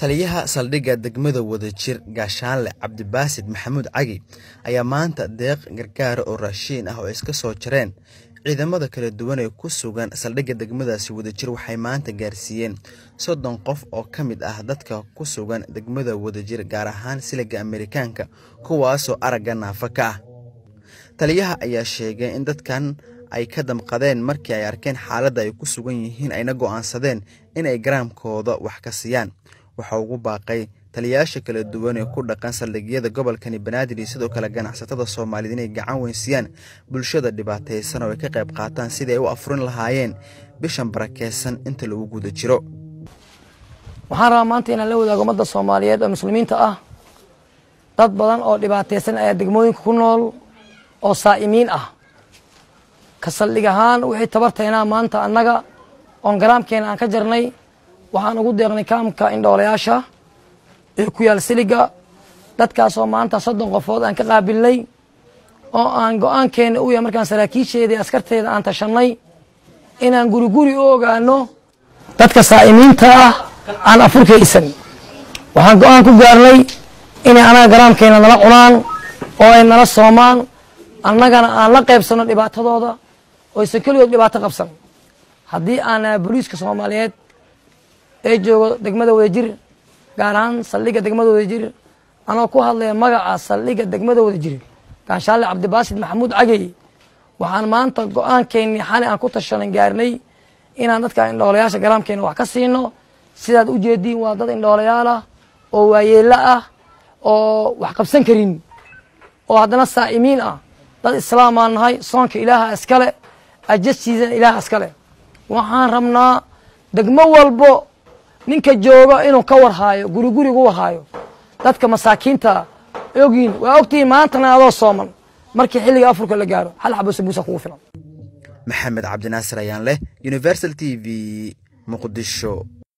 taliyaha saldhigga degmada Wadajir Gaashaanle Cabdibaasid Maxamuud Cagi ayaa maanta deeq gargaar oo raashin ah oo iska soo jareen ciidamada kala duwan ee ku sugan saldhigga degmadaasi Wadajir waxay maanta gaarsiiyeen 30 qof oo kamid ah dadka ku sugan degmada Wadajir gaar ahaan siliga Ameerikaanka kuwaas oo aragga naafa ka ah. Taliyaha ayaa sheegay in dadkan ay ka damqadeen markii ay arkeen xaaladda ay ku sugan yihiin ayna go'aansadeen in ay garaamkooda wax ka siiyaan. waxa ugu baaqay taliyaasha kala duwan ee ku dhaqan saldhigyada gobolkani Banaadir sidoo kale ganacsatada Soomaaliyeed inay gacan weyn siiyaan bulshada dhibaataysan oo ay ka qayb qaataan sidii ay u afurin lahaayeen bishan barakeysan inta lagu guda jiro. waxaan rabaa maanta inaan la wadaago ummadda Soomaaliyeed oo muslimiinta ah dad badan oo dhibaataysan ay degmooyinka ku nool oo saa'imiin ah ka saldhig ahaan wixii tabartayna maanta annaga on garaamkeena aan ka jarnay waxaan ugu deeqnay kaamka indhoolayaasha ee ku yaal siliga dadkaas oo maanta 30 qofood aan ka qaabilnay oo aan go'aankeena u yahay markaan saraakiisheedii askarteeda aan tashanay inaan guri u ogaano dadka saa'imiinta ah aan afurkaysan waxaan go'aan ku gaarnay in anaga garaamkeena nala cunaan oo ay nala soomaan annagana aan la qaybsano dhibaatadooda oo aysan kaligood dhibaato qabsan haddii aan booliiska Soomaaliyeed ee joogo degmada Wadajir gaar ahaan saldhigga degmada Wadajir anoo ku hadlaya magaca saldhigga degmada Wadajir Gaashaanle Cabdibaasid Maxamuud Cagi waxaan maanta go'aankeennii xalay aan ku tashanay gaarnay inaan dadka indhoolayaasha garaamkeena wax ka siino sidaad u jeediin waa dad indhoolayaal ah oo waayeelo ah oo wax qabsan karin oo haddana saa'imiin ah dad islaam aan nahay soonka ilaaha iskale ajasiisan ilaaha iskale waxaan rabnaa degmo walbo ninka jooga inuu ka warhaayo guri ugu warhaayo dadka masaakiinta ogiin waa ogtiin maantana adoo sooman markii xilliga afurka la gaaro hal xabo sabuusa kugu filan. Maxamed Cabdinaasir ayaan leh Universal TV Muqdisho.